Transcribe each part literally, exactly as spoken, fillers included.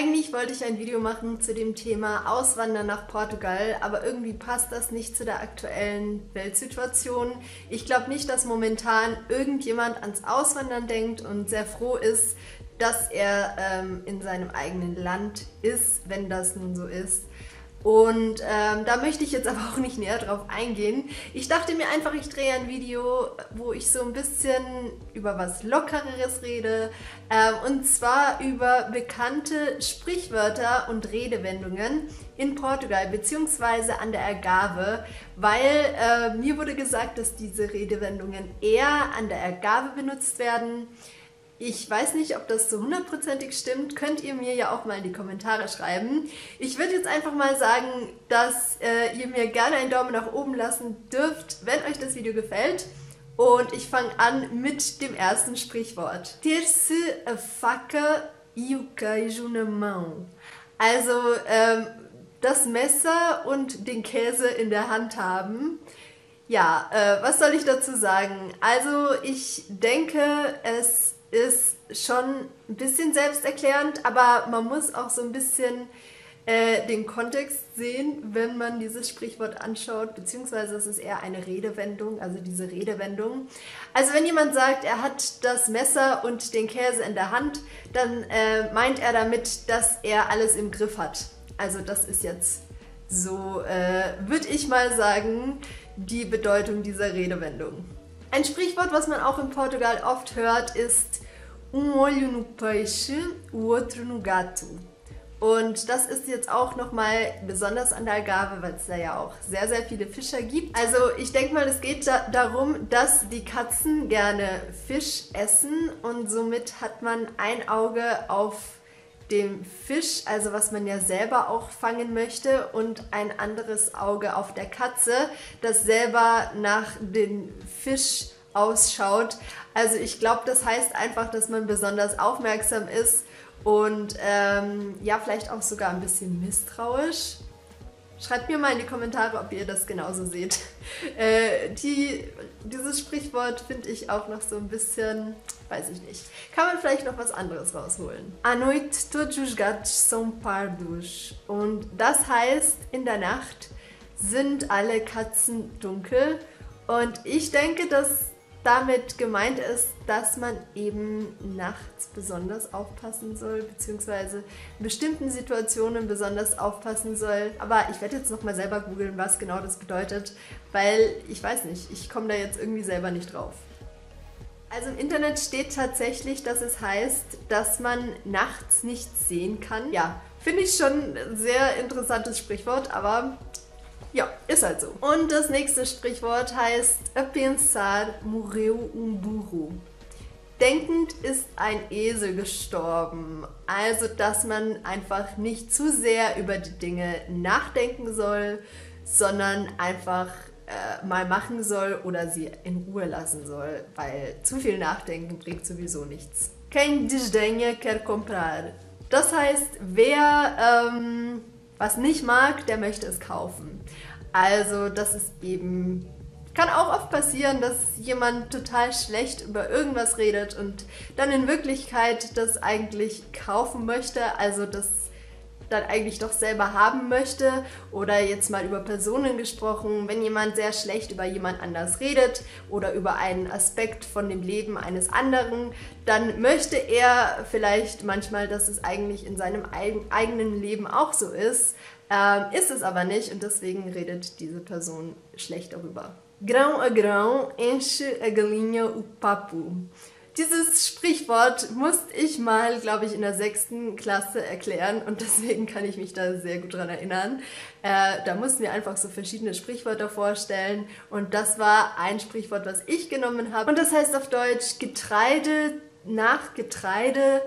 Eigentlich wollte ich ein Video machen zu dem Thema Auswandern nach Portugal, aber irgendwie passt das nicht zu der aktuellen Weltsituation. Ich glaube nicht, dass momentan irgendjemand ans Auswandern denkt und sehr froh ist, dass er ähm, in seinem eigenen Land ist, wenn das nun so ist. Und ähm, da möchte ich jetzt aber auch nicht näher drauf eingehen. Ich dachte mir einfach, ich drehe ein Video, wo ich so ein bisschen über was Lockereres rede. Ähm, und zwar über bekannte Sprichwörter und Redewendungen in Portugal bzw. an der Algarve. Weil äh, mir wurde gesagt, dass diese Redewendungen eher an der Algarve benutzt werden. Ich weiß nicht, ob das so hundertprozentig stimmt, könnt ihr mir ja auch mal in die Kommentare schreiben. Ich würde jetzt einfach mal sagen, dass äh, ihr mir gerne einen Daumen nach oben lassen dürft, wenn euch das Video gefällt. Und ich fange an mit dem ersten Sprichwort. Ter-se a faca e o queijo na mão. Also ähm, das Messer und den Käse in der Hand haben. Ja, äh, was soll ich dazu sagen? Also ich denke, es ist schon ein bisschen selbsterklärend, aber man muss auch so ein bisschen äh, den Kontext sehen, wenn man dieses Sprichwort anschaut, beziehungsweise es ist eher eine Redewendung, also diese Redewendung. Also wenn jemand sagt, er hat das Messer und den Käse in der Hand, dann äh, meint er damit, dass er alles im Griff hat. Also das ist jetzt so, äh, würde ich mal sagen, die Bedeutung dieser Redewendung. Ein Sprichwort, was man auch in Portugal oft hört, ist um olho no peixe, o outro no gato. Und das ist jetzt auch nochmal besonders an der Algarve, weil es da ja auch sehr, sehr viele Fischer gibt. Also ich denke mal, es geht da darum, dass die Katzen gerne Fisch essen und somit hat man ein Auge auf dem Fisch, also was man ja selber auch fangen möchte, und ein anderes Auge auf der Katze, das selber nach dem Fisch ausschaut. Also ich glaube, das heißt einfach, dass man besonders aufmerksam ist und ähm, ja, vielleicht auch sogar ein bisschen misstrauisch. Schreibt mir mal in die Kommentare, ob ihr das genauso seht. Äh, die, dieses Sprichwort finde ich auch noch so ein bisschen, weiß ich nicht. Kann man vielleicht noch was anderes rausholen. À noite todos os gatos são pardos. Und das heißt, in der Nacht sind alle Katzen dunkel. Und ich denke, dass damit gemeint ist, dass man eben nachts besonders aufpassen soll, beziehungsweise in bestimmten Situationen besonders aufpassen soll. Aber ich werde jetzt nochmal selber googeln, was genau das bedeutet, weil ich weiß nicht, ich komme da jetzt irgendwie selber nicht drauf. Also im Internet steht tatsächlich, dass es heißt, dass man nachts nichts sehen kann. Ja, finde ich schon ein sehr interessantes Sprichwort, aber ja, ist halt so. Und das nächste Sprichwort heißt A pensar morreu um burro. Denkend ist ein Esel gestorben. Also, dass man einfach nicht zu sehr über die Dinge nachdenken soll, sondern einfach äh, mal machen soll oder sie in Ruhe lassen soll, weil zu viel Nachdenken bringt sowieso nichts. Quem desdenha quer comprar. Das heißt, wer ähm, was nicht mag, der möchte es kaufen. Also das ist eben, kann auch oft passieren, dass jemand total schlecht über irgendwas redet und dann in Wirklichkeit das eigentlich kaufen möchte, also das dann eigentlich doch selber haben möchte. Oder jetzt mal über Personen gesprochen, wenn jemand sehr schlecht über jemand anders redet oder über einen Aspekt von dem Leben eines anderen, dann möchte er vielleicht manchmal, dass es eigentlich in seinem eigenen Leben auch so ist. Ähm, ist es aber nicht und deswegen redet diese Person schlecht darüber. Grão a grão enche a galinha o papo. Dieses Sprichwort musste ich mal, glaube ich, in der sechsten Klasse erklären und deswegen kann ich mich da sehr gut dran erinnern. Äh, da mussten wir einfach so verschiedene Sprichwörter vorstellen und das war ein Sprichwort, was ich genommen habe. Und das heißt auf Deutsch, Getreide nach Getreide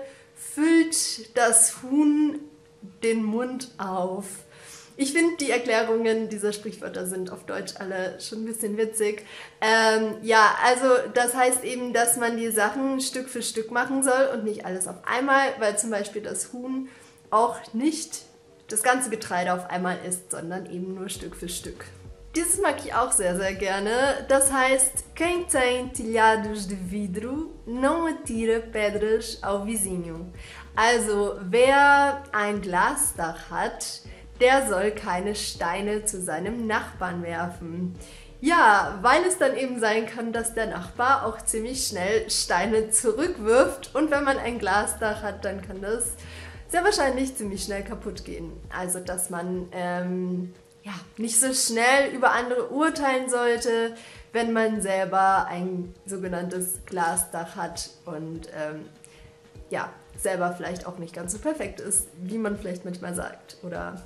füllt das Huhn den Mund auf. Ich finde, die Erklärungen dieser Sprichwörter sind auf Deutsch alle schon ein bisschen witzig. Ähm, ja, also das heißt eben, dass man die Sachen Stück für Stück machen soll und nicht alles auf einmal, weil zum Beispiel das Huhn auch nicht das ganze Getreide auf einmal isst, sondern eben nur Stück für Stück. Dieses mag ich auch sehr, sehr gerne. Das heißt, quem tem telhados de vidro não atira pedras ao vizinho. Also, wer ein Glasdach hat, der soll keine Steine zu seinem Nachbarn werfen. Ja, weil es dann eben sein kann, dass der Nachbar auch ziemlich schnell Steine zurückwirft. Und wenn man ein Glasdach hat, dann kann das sehr wahrscheinlich ziemlich schnell kaputt gehen. Also, dass man ähm, ja, nicht so schnell über andere urteilen sollte, wenn man selber ein sogenanntes Glasdach hat und ähm, ja, selber vielleicht auch nicht ganz so perfekt ist, wie man vielleicht manchmal sagt oder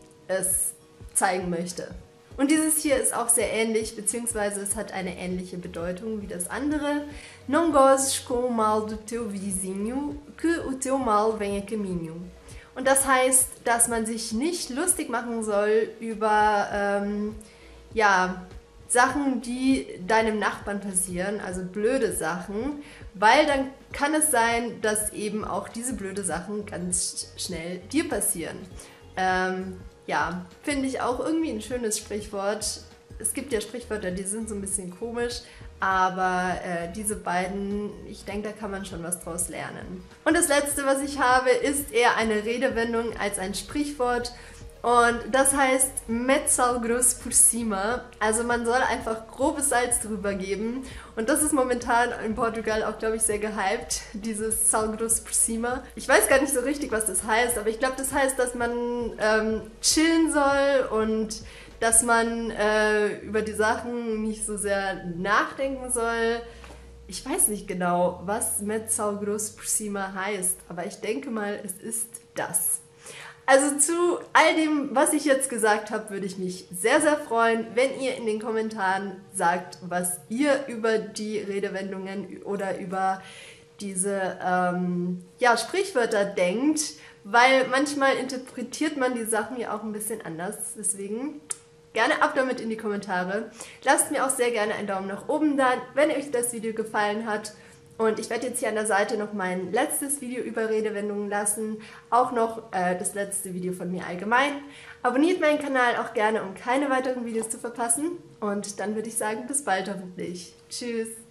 es zeigen möchte. Und dieses hier ist auch sehr ähnlich, beziehungsweise es hat eine ähnliche Bedeutung wie das andere. Não gozes com o mal do teu vizinho, que o teu mal venha a caminho. Und das heißt, dass man sich nicht lustig machen soll über ähm, ja, Sachen, die deinem Nachbarn passieren, also blöde Sachen, weil dann kann es sein, dass eben auch diese blöde Sachen ganz schnell dir passieren. Ähm, ja, finde ich auch irgendwie ein schönes Sprichwort. Es gibt ja Sprichwörter, die sind so ein bisschen komisch, aber äh, diese beiden, ich denke, da kann man schon was draus lernen. Und das letzte, was ich habe, ist eher eine Redewendung als ein Sprichwort. Und das heißt met sal grosso por cima, also man soll einfach grobes Salz drüber geben. Und das ist momentan in Portugal auch, glaube ich, sehr gehypt, dieses sal grosso por cima. Ich weiß gar nicht so richtig, was das heißt, aber ich glaube, das heißt, dass man ähm, chillen soll und dass man äh, über die Sachen nicht so sehr nachdenken soll. Ich weiß nicht genau, was met sal grosso por cima heißt, aber ich denke mal, es ist das. Also zu all dem, was ich jetzt gesagt habe, würde ich mich sehr, sehr freuen, wenn ihr in den Kommentaren sagt, was ihr über die Redewendungen oder über diese ähm, ja, Sprichwörter denkt, weil manchmal interpretiert man die Sachen ja auch ein bisschen anders. Deswegen gerne ab damit in die Kommentare. Lasst mir auch sehr gerne einen Daumen nach oben da, wenn euch das Video gefallen hat. Und ich werde jetzt hier an der Seite noch mein letztes Video über Redewendungen lassen, auch noch äh, das letzte Video von mir allgemein. Abonniert meinen Kanal auch gerne, um keine weiteren Videos zu verpassen. Und dann würde ich sagen, bis bald hoffentlich. Tschüss!